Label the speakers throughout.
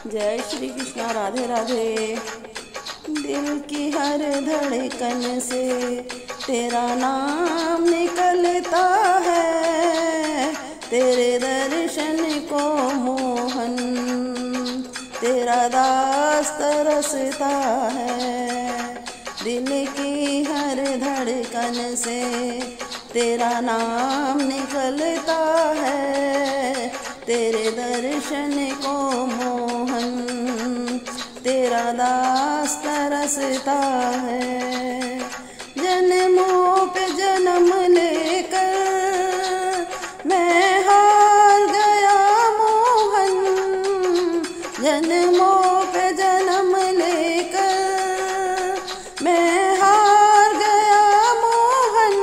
Speaker 1: जय श्री कृष्णा। राधे राधे। दिल की हर धड़कन से तेरा नाम निकलता है, तेरे दर्शन को मोहन तेरा दास तरसता है। दिल की हर धड़कन से तेरा नाम निकलता है, तेरे दर्शन को मोहन तेरा दास तरसता है। जन्मों पे जन्म लेकर मैं हार गया मोहन, जन्मों पे जन्म लेकर मैं हार गया मोहन।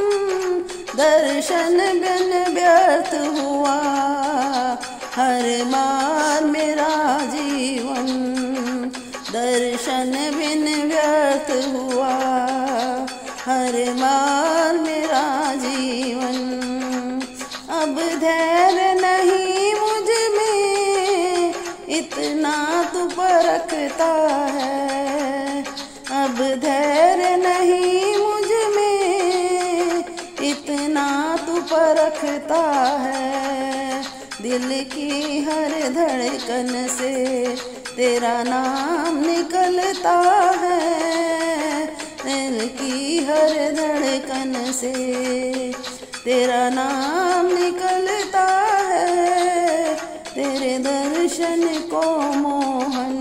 Speaker 1: दर्शन बिन व्यर्थ हुआ हर मार मेरा जीवन, दर्शन बिन व्यर्थ हुआ हर मार मेरा जीवन। अब धैर्य नहीं मुझ में इतना तू परखता है, अब धैर्य नहीं मुझ में इतना तू परखता है। दिल की हर धड़कन से तेरा नाम निकलता है, दिल की हर धड़कन से तेरा नाम निकलता है। तेरे दर्शन को मोहन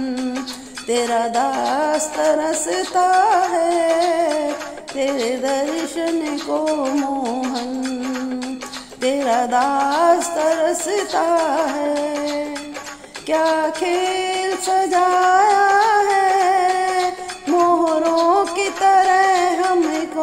Speaker 1: तेरा दास तरसता है, तेरे दर्शन को मोहन तेरा दास तरसता है। क्या खेल सजाया है मोहरों की तरह हमको,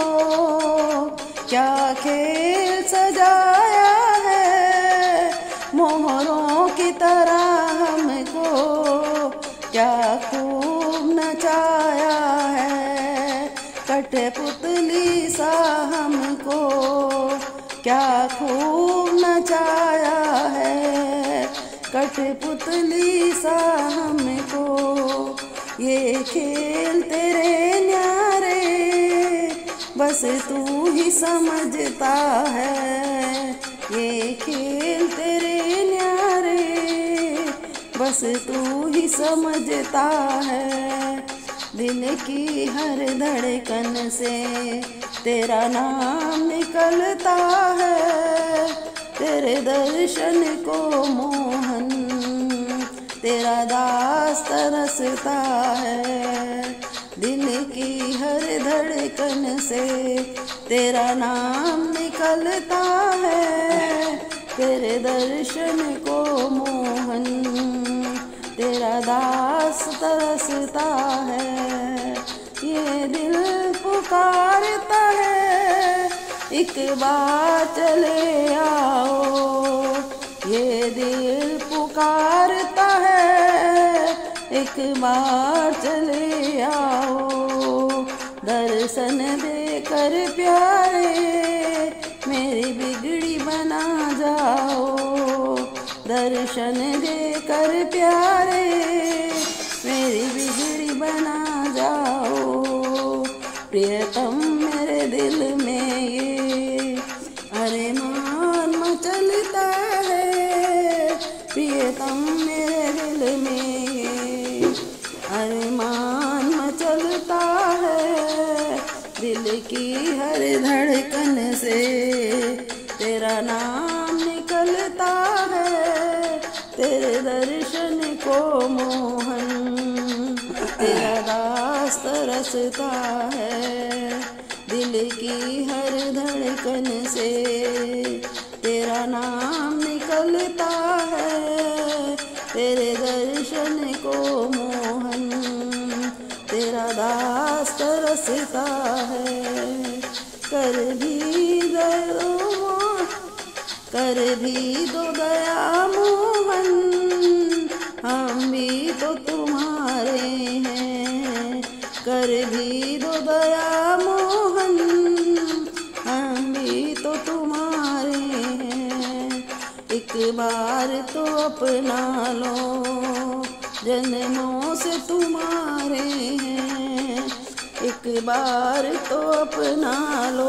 Speaker 1: क्या खेल सजाया है मोहरों की तरह हमको, क्या खूब नचाया है कठपुतली सा हमको, क्या खूब नचाया है कठपुतली सा हमको। ये खेल तेरे न्यारे बस तू ही समझता है, ये खेल तेरे न्यारे बस तू ही समझता है। दिल की हर धड़कन से तेरा नाम निकलता है, तेरे दर्शन को मोहन तेरा दास तरसता है। दिल की हर धड़कन से तेरा नाम निकलता है, तेरे दर्शन को मोहन तेरा दास तरसता है। ये दिल पुकारता है एक बार चले आओ, ये दिल पुकारता है एक बार चले आओ। दर्शन देकर प्यारे मेरी बिगड़ी बना जाओ, दर्शन देकर प्यारे मेरी बिगड़ी बना जाओ। प्रियतम मेरे दिल में ये अरमान मचलता है, प्रियतम मेरे दिल में ये अरमान मचलता है। दिल की हर धड़कन से तेरा नाम निकलता है, तेरे दर्शन को मोहन तेरा दास तरसता है। दिल की हर धड़कन से तेरा नाम निकलता है, तेरे दर्शन को मोहन तेरा दास तरसता है। कर भी दो दया मोहन, हम भी तो तुम्हारे हैं। कर भी दो दया मोहन, हम भी तो तुम्हारे हैं। एक बार तो अपना लो जन्मों से तुम्हारे हैं, एक बार तो अपना लो,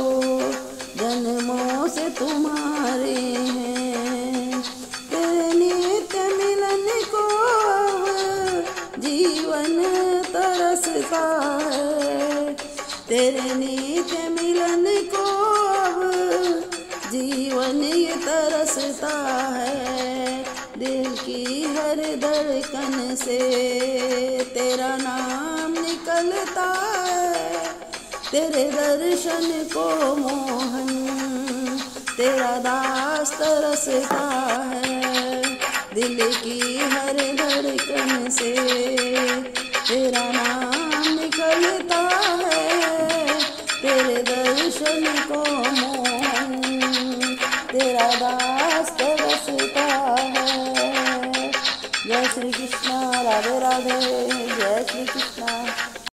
Speaker 1: जन्मों से तुम्हारे हैं। तेरे नित्य मिलन को अब जीवन तरसता है, तेरे नित्य मिलन को अब जीवन ये तरसता है। दिल की हर धड़कन से तेरा नाम निकलता है, तेरे दर्शन को मोहन तेरा दास तरसता है। दिल की हर धड़कन से तेरा नाम निकलता है, तेरे दर्शन को मोहन तेरा दास तरसता है। जय श्री कृष्णा, राधे राधे, जय श्री कृष्णा।